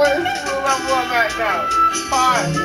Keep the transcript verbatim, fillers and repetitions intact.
what is school level I'm at now? Five.